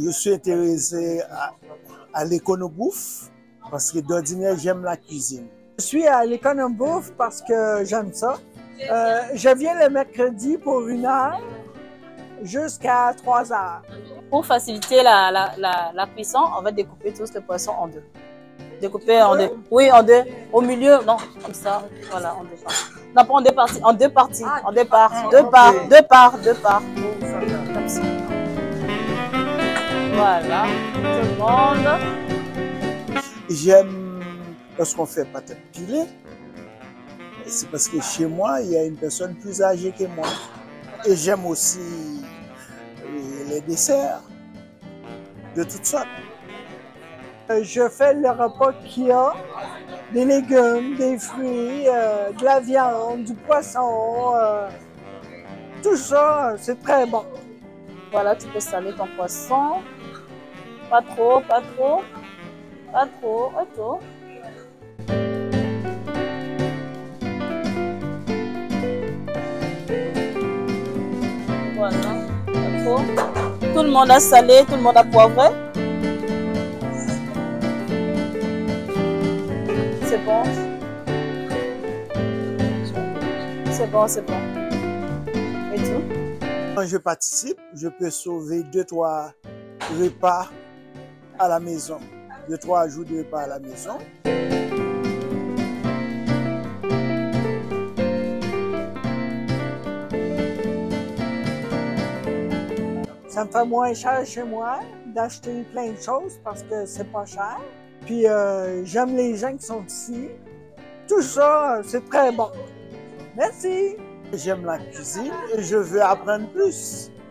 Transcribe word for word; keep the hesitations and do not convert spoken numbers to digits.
Je suis intéressé à, à l'éconobouffe parce que d'ordinaire, j'aime la cuisine. Je suis à l'éconobouffe parce que j'aime ça. Euh, je viens le mercredi pour une heure jusqu'à trois heures. Pour faciliter la, la, la, la cuisson, on va découper tous les poissons en deux. Découper en deux. Oui, en deux. Au milieu, non, comme ça. Voilà, en deux parties. Non, pas en deux parties, en deux parties. En deux parts. Deux parts, deux parts, deux parts. Comme ça. Voilà. Tout le monde. J'aime lorsqu'on fait pâte pilée. C'est parce que chez moi, il y a une personne plus âgée que moi. Et j'aime aussi les desserts de toutes sortes. Je fais le repas qu'il y a, des légumes, des fruits, euh, de la viande, du poisson, euh, tout ça, c'est très bon. Voilà, tu peux saler ton poisson. Pas trop, pas trop, pas trop, pas trop. Voilà, pas trop. Tout le monde a salé, tout le monde a poivré. C'est bon. C'est bon, c'est bon. Et tout? Quand je participe, je peux sauver deux, trois repas à la maison. Deux, trois jours de repas à la maison. Ça me fait moins cher chez moi d'acheter plein de choses parce que c'est pas cher. Puis euh, j'aime les gens qui sont ici. Tout ça, c'est très bon. Merci. J'aime la cuisine et je veux apprendre plus.